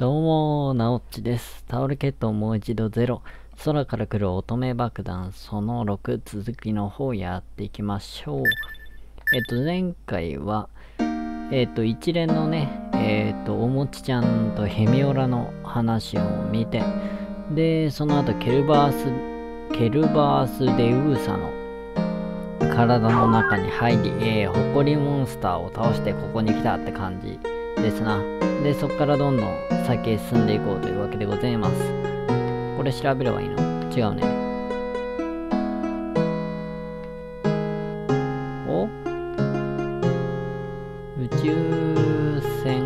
どうも、なおっちです。タオルケットをもう一度ゼロ。空から来る乙女爆弾その6続きの方やっていきましょう。前回は、一連のね、おもちちゃんとヘミオラの話を見て、で、その後ケルバースデウーサの体の中に入り、ホコリモンスターを倒してここに来たって感じですな。で、そこからどんどん先へ進んでいこうというわけでございます。これ調べればいいの？違うね。お？宇宙船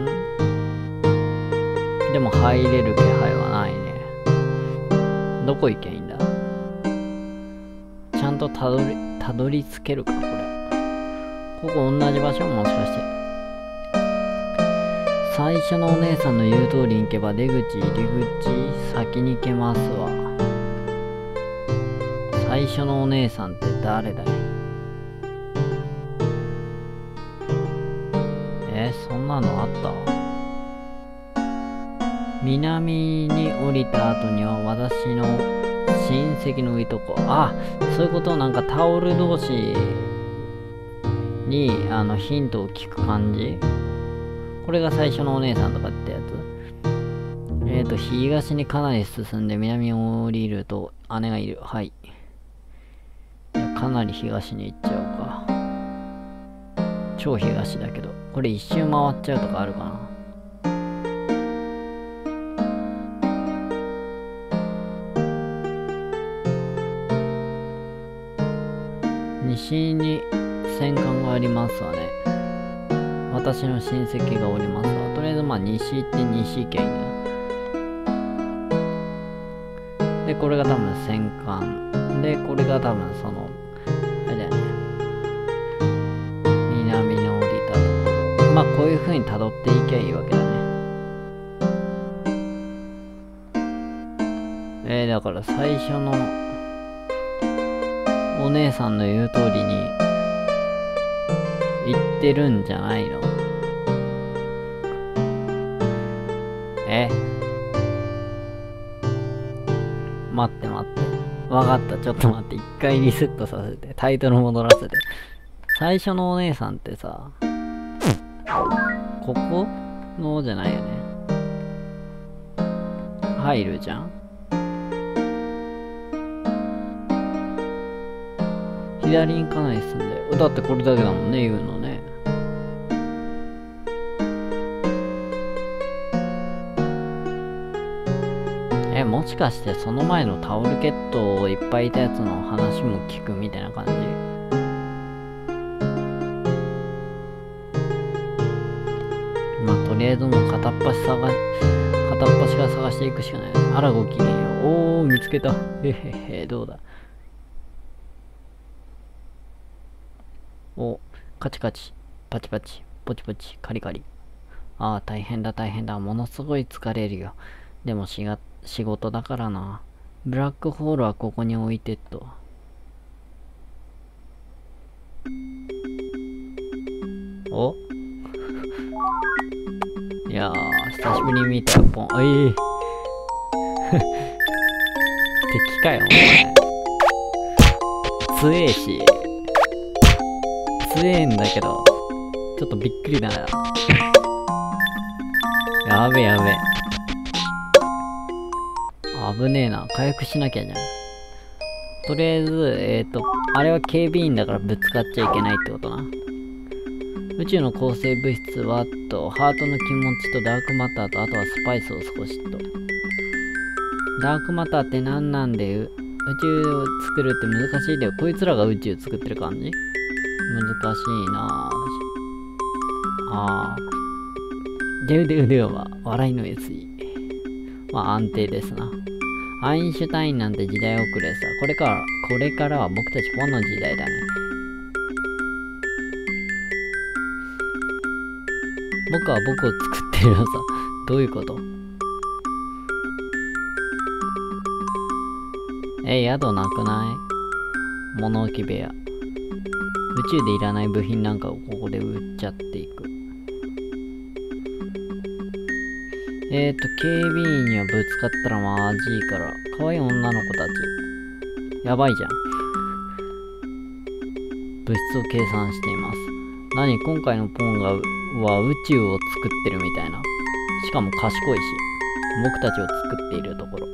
でも入れる気配はないね。どこ行けばいいんだ？ちゃんとたどり着けるかこれ。ここ同じ場所？もしかして。最初のお姉さんの言う通りに行けば出口、入り口、先に行けますわ。最初のお姉さんって誰だい？そんなのあった？南に降りた後には私の親戚のいとこ。あ、そういうこと。なんかタオル同士にヒントを聞く感じ。これが最初のお姉さんとかってやつ。東にかなり進んで南を降りると姉がいる。はい。かなり東に行っちゃうか。超東だけど。これ一周回っちゃうとかあるかな。西に戦艦がありますわね。私の親戚がおりますわ。とりあえず西行って西行けんだ。で、これが多分戦艦。で、これが多分その、あれだよね。南に降りたところ。こういう風に辿っていけばいいわけだね。だから最初のお姉さんの言う通りに行ってるんじゃないの？待って。わかった。ちょっと待って。一回リセットさせて。タイトル戻らせて。最初のお姉さんってさ、ここのじゃないよね。入るじゃん。左にかなり進んで。だってこれだけだもんね、言うのね。もしかしてその前のタオルケットをいっぱいいたやつの話も聞くみたいな感じ？とりあえずもう片っ端から探していくしかない。あらごきげんよう。おー、見つけた。へへへ、どうだ。お、カチカチ、パチパチ、ポチポチ、カリカリ。ああ、大変だ。ものすごい疲れるよ。でも仕事だからな。ブラックホールはここに置いてっと。おいやー、久しぶりに見たよ、ポン。敵かよ、お前。強えし。強えんだけど、ちょっとびっくりだな。やべ。危ねえな。回復しなきゃじゃん。とりあえず、あれは警備員だからぶつかっちゃいけないってことな。宇宙の構成物質は、ハートの気持ちとダークマターと、あとはスパイスを少しと。ダークマターって何なんで、宇宙を作るって難しいだよ。こいつらが宇宙作ってる感じ？難しいなぁ。では、笑いの SE。安定ですな。アインシュタインなんて時代遅れさ。これからは僕たちポンの時代だね。僕は僕を作ってるのさ。どういうこと？宿なくない？物置部屋。宇宙でいらない部品なんかをここで売っちゃっていく。 警備員にはぶつかったらまずいから、可愛い女の子たち。やばいじゃん。物質を計算しています。何、今回のポンガは宇宙を作ってるみたいな。しかも賢いし、僕たちを作っているところ。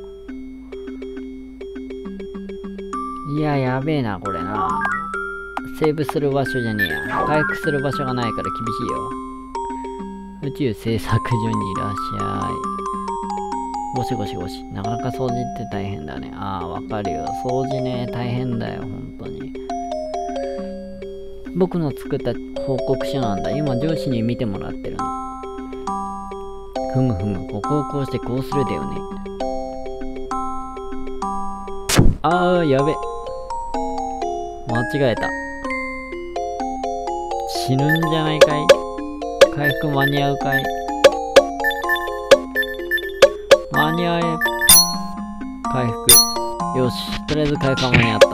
いや、やべえな、これな。セーブする場所じゃねえや。回復する場所がないから厳しいよ。宇宙製作所にいらっしゃい。ゴシゴシゴシ。なかなか掃除って大変だね。ああ、わかるよ。掃除ね、大変だよ、本当に。僕の作った報告書なんだ。今、上司に見てもらってるの。ふむふむ、ここをこうしてこうするだよね。ああ、やべ。間違えた。死ぬんじゃないかい？回復間に合うかい？間に合え。回復。よし。とりあえず回復は間に合った。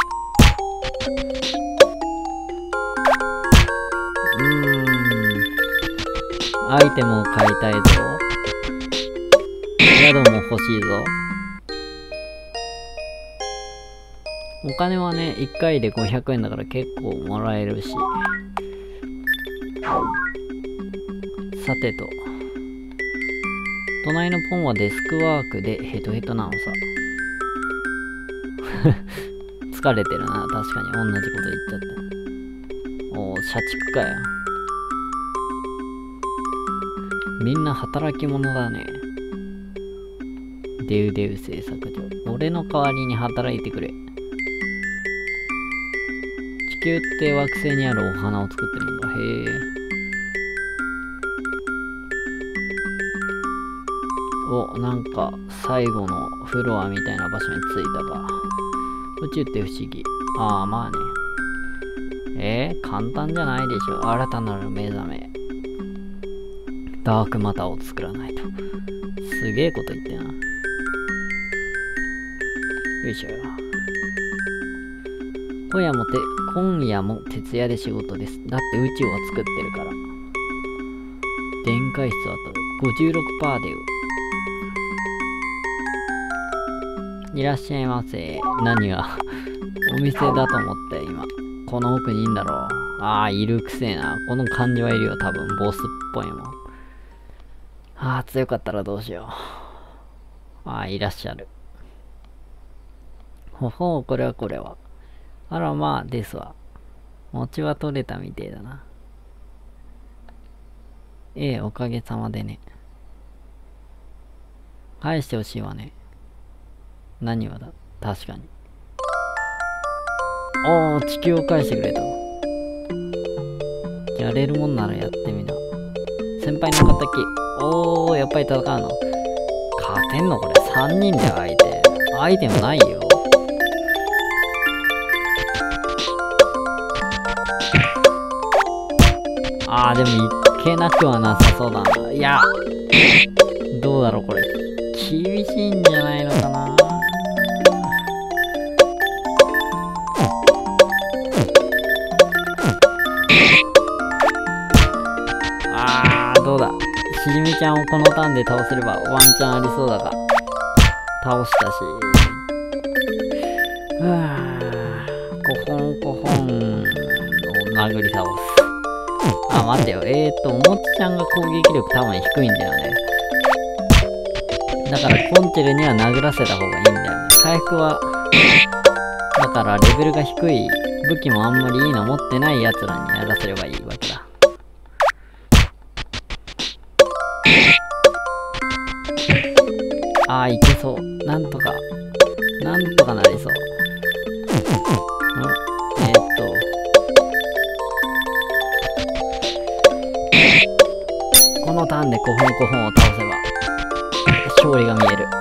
アイテムを買いたいぞ。宿も欲しいぞ。お金はね、1回で500円だから結構もらえるし。さてと。隣のポンはデスクワークでヘトヘトなのさ。疲れてるな。確かに同じこと言っちゃった。おー、社畜かよ。みんな働き者だね。デウデウ製作所。俺の代わりに働いてくれ。地球って惑星にあるお花を作ってるんだ。へえ。お、なんか最後のフロアみたいな場所に着いたか。宇宙って不思議。ああ、まあね。簡単じゃないでしょ。新たなる目覚め。ダークマターを作らないと。すげえこと言ってな。よいしょ。今夜も徹夜で仕事です。だって宇宙を作ってるから。電解質はと 56% でよ。いらっしゃいませ。何がお店だと思って今。この奥にいいんだろう。ああ、いるくせえな。この感じはいるよ、多分。ボスっぽいもん。ああ、強かったらどうしよう。ああ、いらっしゃる。ほほう、これはこれは。あら、まあ、ですわ。餅は取れたみてえだな。おかげさまでね。返してほしいわね。何はだ、確かに。おー、地球を返してくれと。やれるもんならやってみな。先輩の敵。おー、やっぱり戦うの。勝てんのこれ。3人で相手。アイテムないよ。あー、でもいけなくはなさそうだな。いや、どうだろうこれ。厳しいんじゃないのかな。どうだ。しじみちゃんをこのターンで倒せればワンチャンありそうだが。倒したし。コホンコホンを殴り倒す。あ、待ってよ。おもちちゃんが攻撃力多分低いんだよね。だからコンチェルには殴らせた方がいいんだよね。回復は、だからレベルが低い武器もあんまりいいの持ってない奴らにやらせればいいわけだ。ああ、いけそう。なんとかなりそう。このターンでコホンコホンを倒せば、勝利が見える。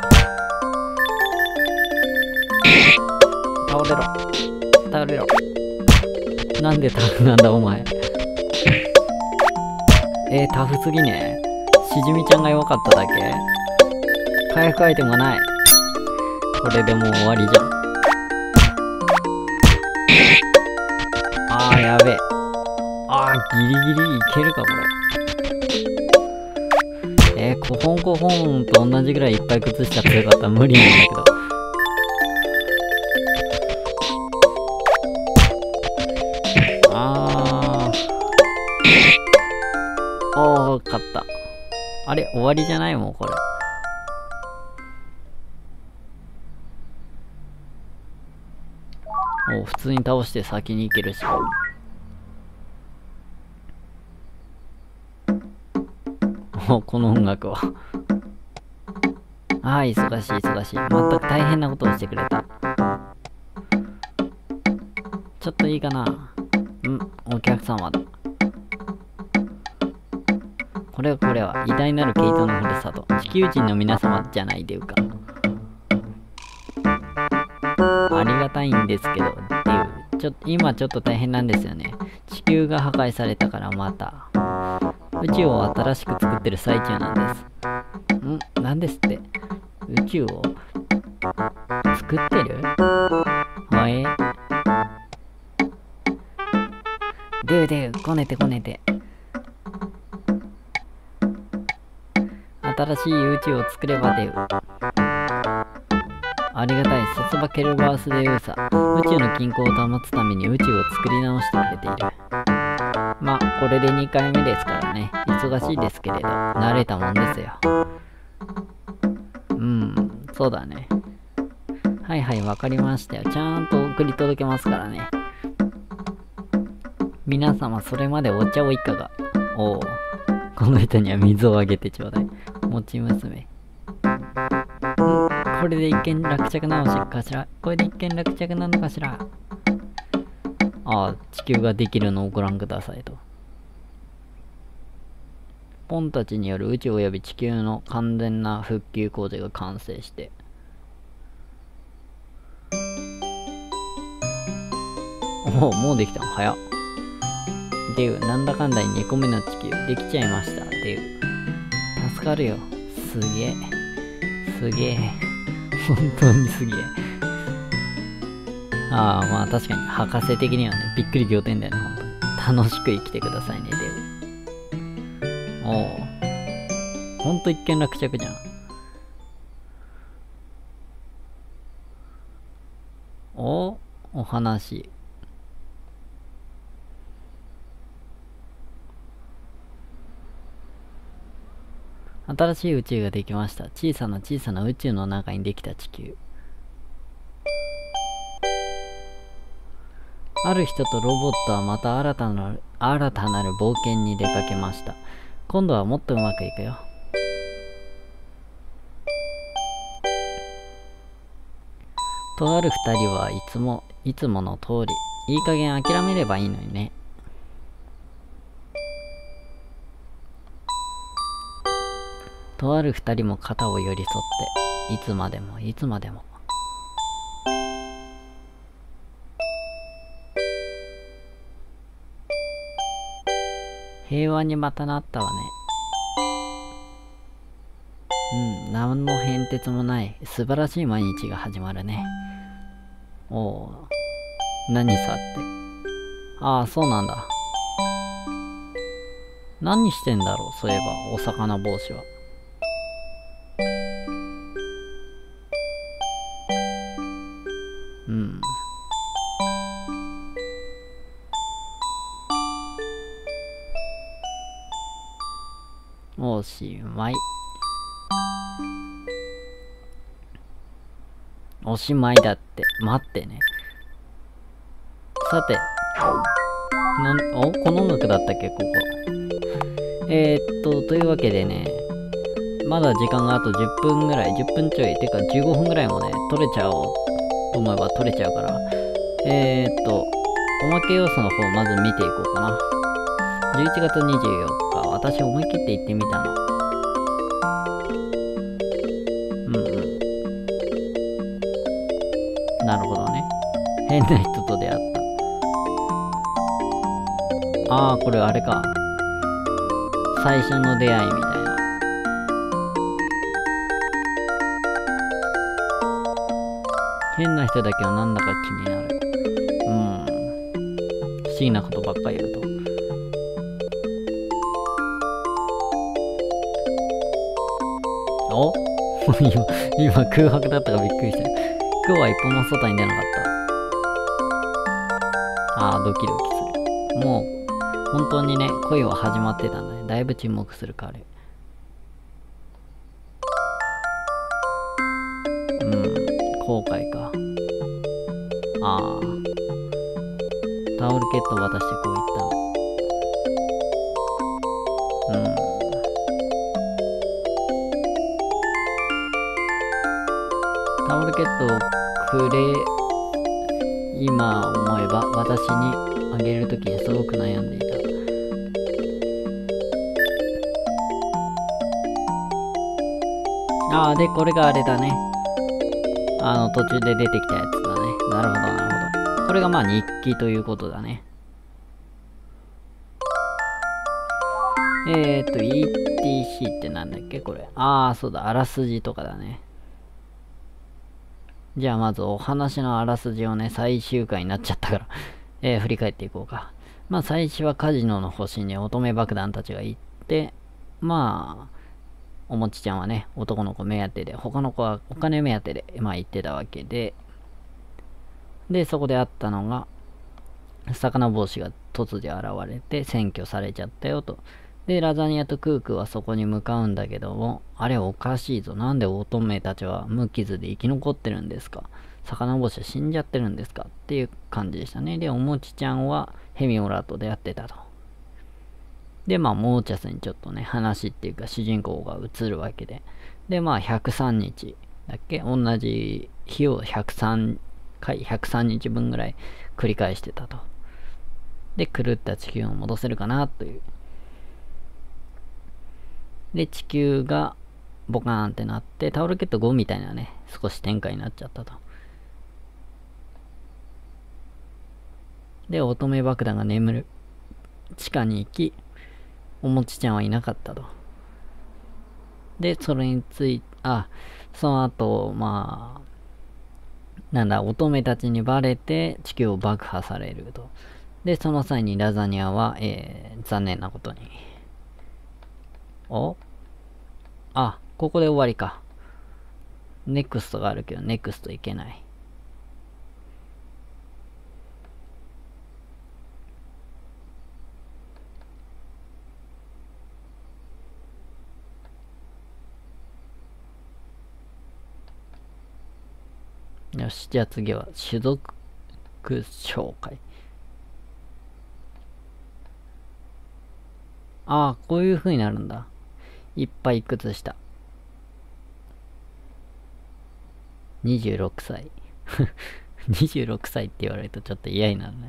倒れろ。なんでタフなんだお前。タフすぎね。しじみちゃんが弱かっただけ。回復アイテムがない。これでもう終わりじゃん。あー、やべえ。あー、ギリギリいけるかこれ。 コホンコホンと同じぐらいいっぱい崩しちゃってよかったら無理なんだけど。おー、勝った。あれ、終わりじゃないもん、これ。お、普通に倒して先に行けるし。お、この音楽は。ああ、忙しい、忙しい。全く大変なことをしてくれた。ちょっといいかな。お客様だ。これは、偉大なるケイトのふるさと。地球人の皆様じゃないでいうか。ありがたいんですけど、っていう。今ちょっと大変なんですよね。地球が破壊されたからまた。宇宙を新しく作ってる最中なんです。なんですって。宇宙を作ってる？でう、こねて。新しい宇宙を作ればでう。ありがたい、サスバケルバースでうさ。宇宙の均衡を保つために宇宙を作り直してくれている。まあ、これで2回目ですからね。忙しいですけれど、慣れたもんですよ。そうだね。はい、わかりましたよ。ちゃんと送り届けますからね。皆様、それまでお茶をいかが。この人には水をあげてちょうだい。もち娘。これで一件落着なのかしら。地球ができるのをご覧くださいと。ポンたちによる宇宙及び地球の完全な復旧工事が完成して。もうできたの早っ。なんだかんだに2個目の地球できちゃいました。助かるよ。すげえ。本当にすげえ。まあ確かに博士的にはね、びっくり仰天だよね、本当に。楽しく生きてくださいね、ほんと一件落着じゃん。お話。新しい宇宙ができました。小さな宇宙の中にできた地球。ある人とロボットはまた新たなる冒険に出かけました。今度はもっとうまくいくよ。とある二人はいつもの通り、いい加減諦めればいいのにね。とある二人も肩を寄り添って、いつまでも。平和にまたなったわね。何の変哲もない素晴らしい毎日が始まるね。何さって。そうなんだ。何してんだろう、そういえば、お魚帽子は。おしまい。おしまいだって。待ってね。さて。この音楽だったっけ、ここ。というわけでね。まだ時間があと10分ぐらい。10分ちょい。てか15分ぐらいもね、取れちゃおうと思えば取れちゃうから。おまけ要素の方まず見ていこうかな。11月24日、私思い切って行ってみたの。なるほどね。変な人と出会った。これあれか。最初の出会いみたいな。変な人だけはなんだか気になる。不思議なことばっかり言うと。 お今空白だったからびっくりした。今日は一歩も外に出なかった。ドキドキする。もう、本当にね、恋は始まってたんだね。だいぶ沈黙する彼。後悔か。タオルケットを渡してこう言ったの。タオルケットを今思えば私にあげるときにすごく悩んでいた。で、これがあれだね。途中で出てきたやつだね。なるほど、なるほど。これがまあ日記ということだね。ETC ってなんだっけこれ。そうだ、あらすじとかだね。じゃあまずお話のあらすじをね、最終回になっちゃったから振り返っていこうか。まあ最初はカジノの星に乙女爆弾たちが行って、まあ、おもちちゃんはね、男の子目当てで、他の子はお金目当てで、まあ行ってたわけで、で、そこであったのが、魚帽子が突如現れて占拠されちゃったよと。で、ラザニアとクークはそこに向かうんだけども、あれおかしいぞ。なんで乙女たちは無傷で生き残ってるんですか？魚帽子は死んじゃってるんですか？っていう感じでしたね。で、おもちちゃんはヘミオラと出会ってたと。で、まあ、モーチャスにちょっとね、話っていうか主人公が映るわけで。で、まあ、103日だっけ？同じ日を103回、103日分ぐらい繰り返してたと。で、狂った地球を戻せるかなという。で、地球がボカーンってなって、タオルケット5みたいなね、少し展開になっちゃったと。で、乙女爆弾が眠る地下に行き、おもちちゃんはいなかったと。で、それについて、その後、まあ、乙女たちにバレて地球を爆破されると。で、その際にラザニアは、残念なことに。ここで終わりか。ネクストがあるけど、ネクストいけない。よし、じゃあ次は種族紹介。こういう風になるんだ。いっぱい靴下。26歳。26歳って言われるとちょっと嫌になるね。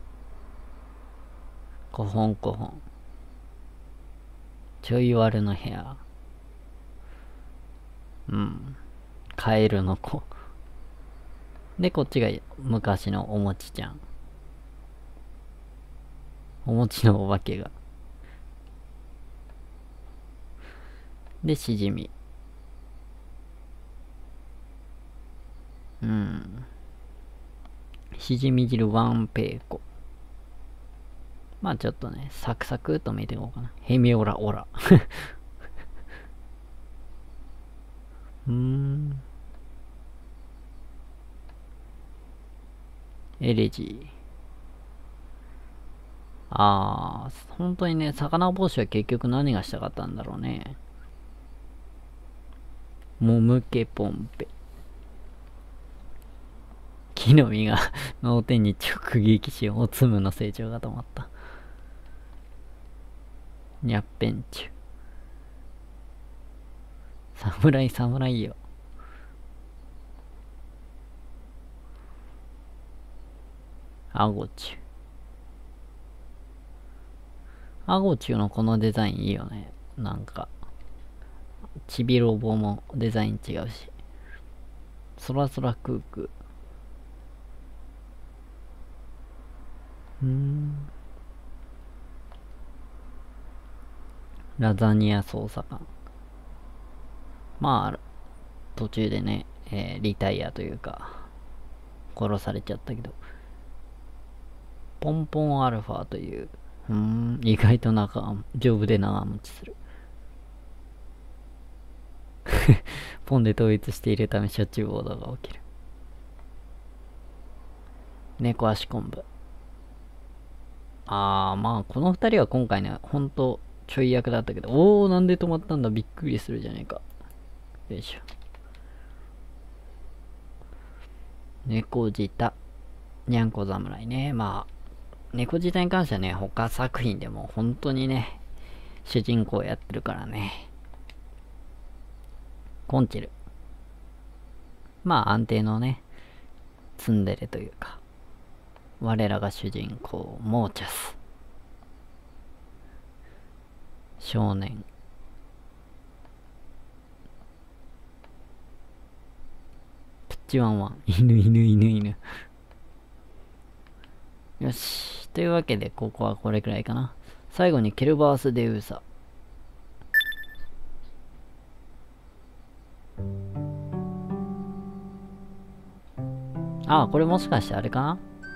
コホンコホン。ちょい悪の部屋。カエルの子。で、こっちが昔のおもちちゃん。おもちのお化けが。で、しじみ。しじみ汁ワンペイコ。まあちょっとね、サクサクっと見ていこうかな。ヘミオラオラ。エレジー。本当にね、魚帽子は結局何がしたかったんだろうね。もむけポンペ。木の実が脳天に直撃し、おつむの成長が止まった。にゃっぺんちゅ。侍よ。アゴチュ。アゴチュのこのデザインいいよね。なんか、ちびロボもデザイン違うし。そらそらクーク。ラザニア捜査官。まあ、途中でね、リタイアというか、殺されちゃったけど。ポンポンアルファという、意外と丈夫で長持ちする。 ポンで統一しているためしょっちゅう暴動が起きる。猫足昆布。まあ、この二人は今回ね、ほんとちょい役だったけど、なんで止まったんだ、びっくりするじゃねえか。よいしょ。猫舌。にゃんこ侍ね。まあ、猫舌に関してはね、他作品でも本当にね、主人公やってるからね。コンチェル。まあ、安定のね、ツンデレというか、我らが主人公、モーチャス。少年。プッチワンワン。犬。よし。というわけで、ここはこれくらいかな。最後にケルバース・デウーサ。これもしかしてあれか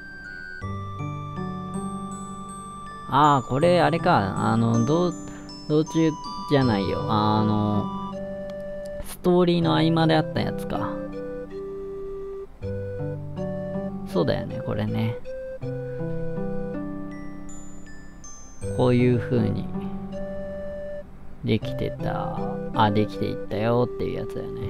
な。これあれか。道中じゃないよ。ストーリーの合間であったやつか。そうだよね、これね。こういう風にできてた。できていったよっていうやつだよね。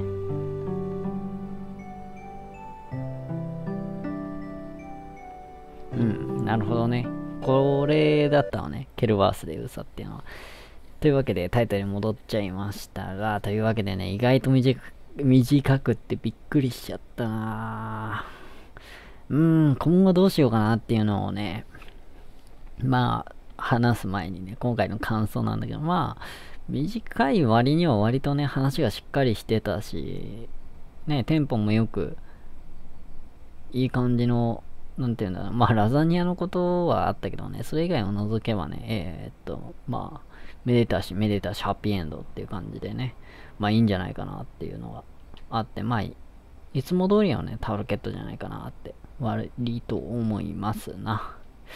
なるほどね。これだったのね。ケルバースでウサっていうのは。というわけでタイトルに戻っちゃいましたが、というわけでね、意外と短くってびっくりしちゃったな今後どうしようかなっていうのをね、まあ、話す前にね、今回の感想なんだけど、まあ、短い割には割とね、話がしっかりしてたし、ね、テンポもよく、いい感じの、なんていうんだろう、まあ、ラザニアのことはあったけどね、それ以外を除けばね、まあ、めでたし、ハッピーエンドっていう感じでね、まあいいんじゃないかなっていうのがあって、まあ、いつも通りのね、タオルケットじゃないかなって、割と思いますな。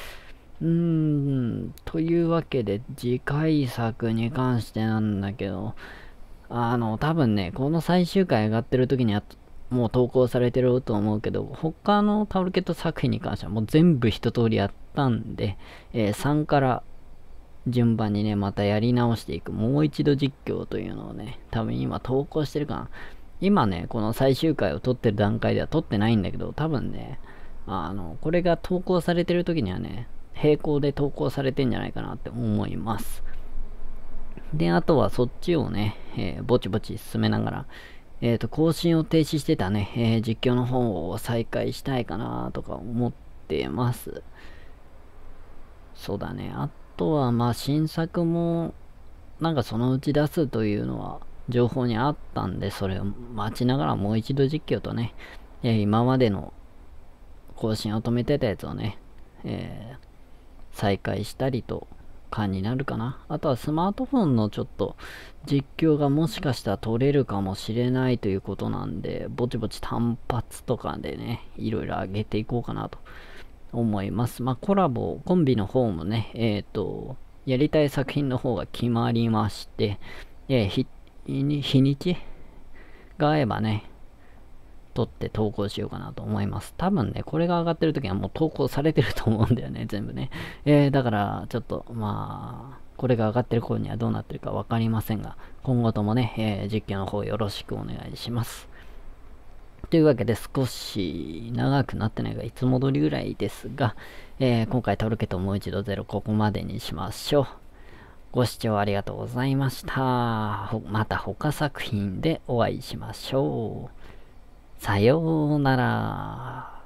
というわけで、次回作に関してなんだけど、多分ね、この最終回上がってる時にもう投稿されてると思うけど、他のタオルケット作品に関してはもう全部一通りやったんで、3から順番にね、またやり直していく、もう一度実況というのをね、多分今投稿してるかな。今ね、この最終回を撮ってる段階では撮ってないんだけど、多分ね、これが投稿されてる時にはね、並行で投稿されてんじゃないかなって思います。で、あとはそっちをね、ぼちぼち進めながら、更新を停止してたね、実況の方を再開したいかなとか思ってます。そうだね。あとは、まあ、新作も、なんかそのうち出すというのは、情報にあったんで、それを待ちながらもう一度実況とね、今までの更新を止めてたやつをね、再開したりとかになるかな。あとはスマートフォンのちょっと実況がもしかしたら取れるかもしれないということなんで、ぼちぼち単発とかでね、いろいろ上げていこうかなと思います。まあコンビの方もね、やりたい作品の方が決まりまして、日にちが合えばね、撮って投稿しようかなと思います。多分ね、これが上がってる時はもう投稿されてると思うんだよね、全部ね。だから、ちょっと、まあ、これが上がってる頃にはどうなってるかわかりませんが、今後ともね、実況の方よろしくお願いします。というわけで少し長くなってないが、いつも通りぐらいですが、今回タオルケットもう一度ゼロここまでにしましょう。ご視聴ありがとうございました。また他作品でお会いしましょう。さようなら。